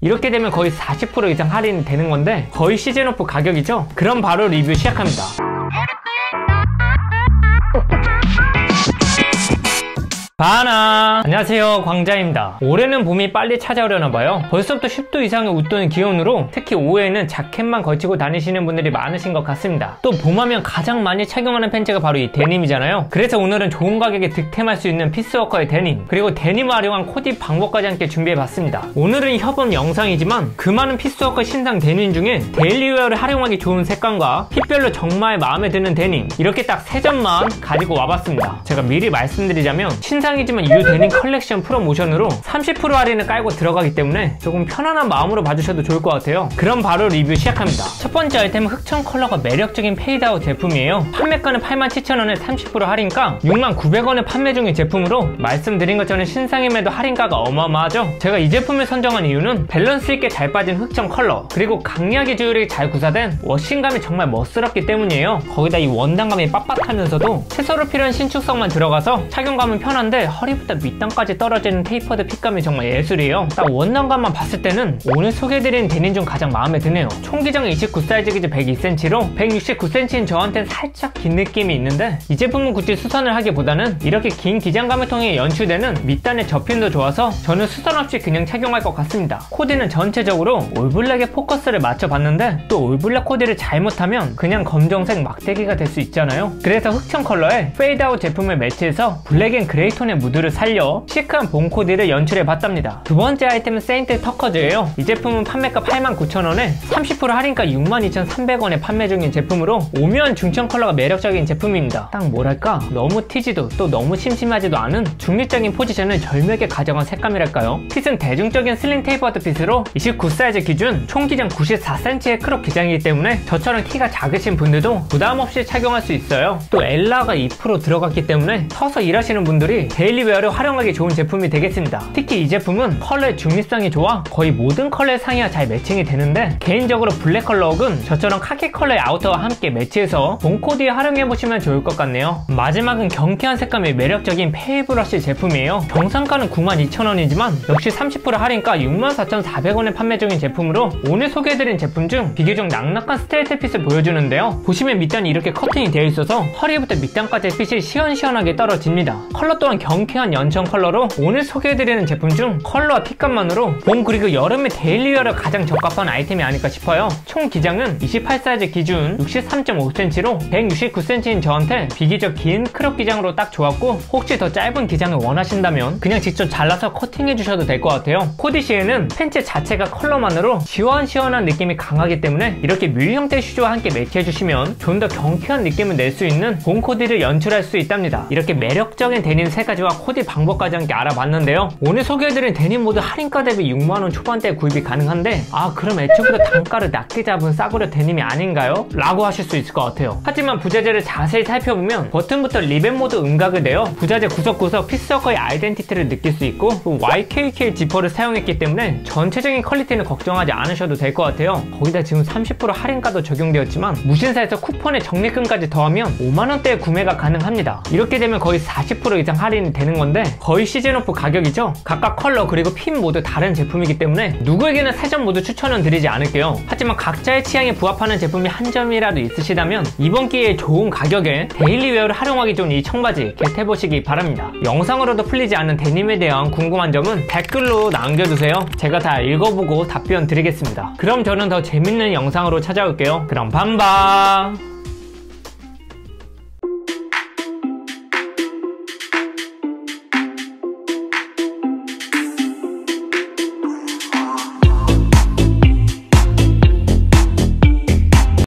이렇게 되면 거의 40% 이상 할인이 되는 건데 거의 시즌오프 가격이죠? 그럼 바로 리뷰 시작합니다. 바나! 안녕하세요, 광자입니다. 올해는 봄이 빨리 찾아오려나봐요. 벌써부터 10도 이상의 웃도는 기온으로 특히 오후에는 자켓만 걸치고 다니시는 분들이 많으신 것 같습니다. 또 봄하면 가장 많이 착용하는 팬츠가 바로 이 데님이잖아요. 그래서 오늘은 좋은 가격에 득템할 수 있는 피스워커의 데님, 그리고 데님을 활용한 코디 방법까지 함께 준비해봤습니다. 오늘은 협업 영상이지만 그 많은 피스워커 신상 데님 중에 데일리웨어를 활용하기 좋은 색감과 핏별로 정말 마음에 드는 데님, 이렇게 딱 3점만 가지고 와봤습니다. 제가 미리 말씀드리자면 신상이지만 이 데님 컬렉션 프로모션으로 30% 할인을 깔고 들어가기 때문에 조금 편안한 마음으로 봐주셔도 좋을 것 같아요. 그럼 바로 리뷰 시작합니다. 첫 번째 아이템은 흑청 컬러가 매력적인 페이드아웃 제품이에요. 판매가는 87,000원에 30% 할인가 69,900원에 판매 중인 제품으로 말씀드린 것처럼 신상임에도 할인가가 어마어마하죠. 제가 이 제품을 선정한 이유는 밸런스 있게 잘 빠진 흑청 컬러, 그리고 강약의 주율이 잘 구사된 워싱감이 정말 멋스럽기 때문이에요. 거기다 이 원단감이 빳빳하면서도 최소로 필요한 신축성만 들어가서 착용감은 편한데 허리부터 밑단까지 떨어지는 테이퍼드 핏감이 정말 예술이에요. 딱 원단감만 봤을 때는 오늘 소개해드린 데님 중 가장 마음에 드네요. 총 기장 29 사이즈 기준 102cm로 169cm인 저한테는 살짝 긴 느낌이 있는데 이 제품은 굳이 수선을 하기보다는 이렇게 긴 기장감을 통해 연출되는 밑단의 접힘도 좋아서 저는 수선 없이 그냥 착용할 것 같습니다. 코디는 전체적으로 올블랙에 포커스를 맞춰봤는데 또 올블랙 코디를 잘못하면 그냥 검정색 막대기가 될 수 있잖아요. 그래서 흑청 컬러에 페이드아웃 제품을 매치해서 블랙 앤 그레이 톤의 무드를 살려 시크한 봄 코디를 연출해봤답니다. 두 번째 아이템은 세인트 터커즈예요. 이 제품은 판매가 89,000원에 30% 할인가 62,300원에 판매 중인 제품으로 오묘한 중청 컬러가 매력적인 제품입니다. 딱 뭐랄까 너무 튀지도 또 너무 심심하지도 않은 중립적인 포지션을 절묘하게 가져간 색감이랄까요. 핏은 대중적인 슬림 테이퍼드 핏으로 29 사이즈 기준 총 기장 94cm의 크롭 기장이기 때문에 저처럼 키가 작으신 분들도 부담없이 착용할 수 있어요. 또 엘라가 2% 들어갔기 때문에 서서 일하시는 분들이 데일리웨어를 활용하기 좋은 제품이 되겠습니다. 특히 이 제품은 컬러의 중립성이 좋아 거의 모든 컬러의 상의와 잘 매칭이 되는데 개인적으로 블랙 컬러 혹은 저처럼 카키 컬러의 아우터와 함께 매치해서 봄 코디에 활용해보시면 좋을 것 같네요. 마지막은 경쾌한 색감이 매력적인 페이브러쉬 제품이에요. 정상가는 92,000원이지만 역시 30% 할인가 64,400원에 판매 중인 제품으로 오늘 소개해드린 제품 중 비교적 낙낙한 스트레이트 핏을 보여주는데요. 보시면 밑단이 이렇게 커팅이 되어 있어서 허리부터 밑단까지 핏이 시원시원하게 떨어집니다. 컬러 또한 경쾌한 연청 컬러로 오늘 소개해드리는 제품 중 컬러와 핏감만으로 봄 그리고 여름에 데일리웨어를 가장 적합한 아이템이 아닐까 싶어요. 총 기장은 28 사이즈 기준 63.5cm로 169cm인 저한테 비교적 긴 크롭 기장으로 딱 좋았고 혹시 더 짧은 기장을 원하신다면 그냥 직접 잘라서 커팅해 주셔도 될 것 같아요. 코디 시에는 팬츠 자체가 컬러만으로 시원시원한 느낌이 강하기 때문에 이렇게 뮬 형태 슈즈와 함께 매치해 주시면 좀 더 경쾌한 느낌을 낼 수 있는 봄 코디를 연출할 수 있답니다. 이렇게 매력적인 데님 세 가지와 코디 방법까지 함께 알아봤는데요. 오늘 소개해드린 데님 모두 할인가 대비 6만원 초반대에 구입이 가능한데 그럼 애초부터 단가를 낮게 잡은 싸구려 데님이 아닌가요? 라고 하실 수 있을 것 같아요. 하지만 부자재를 자세히 살펴보면 버튼부터 리벳 모드 음각을 내어 부자재 구석구석 피스워커의 아이덴티티를 느낄 수 있고 YKK 지퍼를 사용했기 때문에 전체적인 퀄리티는 걱정하지 않으셔도 될 것 같아요. 거기다 지금 30% 할인가도 적용되었지만 무신사에서 쿠폰의 적립금까지 더하면 5만원대의 구매가 가능합니다. 이렇게 되면 거의 40% 이상 할인이 되는 건데 거의 시즌오프 가격이죠. 각각 컬러 그리고 핏 모두 다른 제품이기 때문에 누구에게는 3점 모두 추천은 드리지 않을게요. 하지만 각자의 취향에 부합하는 제품이 한 점이라도 있으시다면 이번 기회에 좋은 가격에 데일리웨어를 활용하기 좋은 이 청바지 겟해보시기 바랍니다. 영상으로도 풀리지 않는 데님에 대한 궁금한 점은 댓글로 남겨주세요. 제가 다 읽어보고 답변 드리겠습니다. 그럼 저는 더 재밌는 영상으로 찾아올게요. 그럼 밤밤.